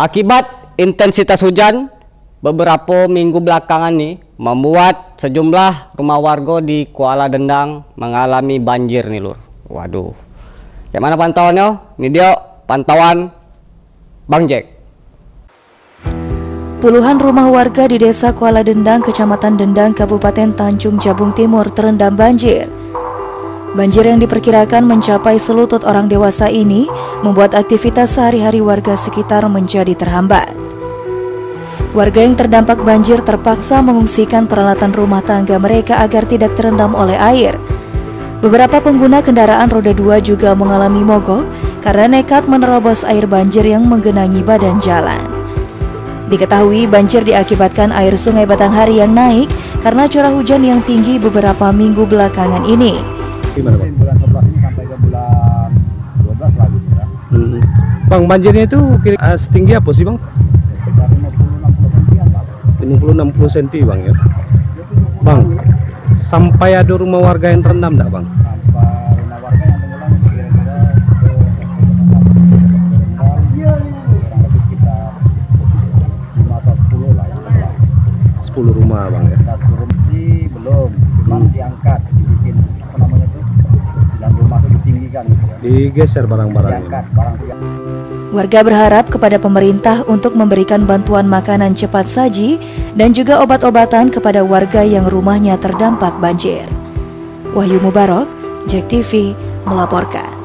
Akibat intensitas hujan beberapa minggu belakangan nih membuat sejumlah rumah warga di Kuala Dendang mengalami banjir nih lur. Waduh. Yang mana pantauannya? Ini dia pantauan Bang Jack. Puluhan rumah warga di Desa Kuala Dendang, Kecamatan Dendang, Kabupaten Tanjung Jabung Timur terendam banjir. Banjir yang diperkirakan mencapai selutut orang dewasa ini membuat aktivitas sehari-hari warga sekitar menjadi terhambat. Warga yang terdampak banjir terpaksa mengungsikan peralatan rumah tangga mereka agar tidak terendam oleh air. Beberapa pengguna kendaraan roda 2 juga mengalami mogok karena nekat menerobos air banjir yang menggenangi badan jalan. Diketahui banjir diakibatkan air Sungai Batanghari yang naik karena curah hujan yang tinggi beberapa minggu belakangan ini. Gimana, Bang? Bulan 11 ini sampai ke bulan 12 lagi ya. Bang, banjirnya itu setinggi apa sih, Bang? Sekitar 50-60 cm, Pak. 50-60 cm, Bang ya. Bang, sampai ada rumah warga yang terendam enggak, Bang? Sampai rumah warga yang tenggelam kira-kira kurang lebih sekitar 5 atau 10 lah yang tenggelam. 10 rumah, Bang ya. Kita turun sih belum, cuman diangkat, dibikin apa namanya tuh, dan rumah tuh ditinggikan gitu ya. Digeser barang-barangnya. Diangkat barang tuh. Warga berharap kepada pemerintah untuk memberikan bantuan makanan cepat saji dan juga obat-obatan kepada warga yang rumahnya terdampak banjir. Wahyu Mubarok, Jack TV melaporkan.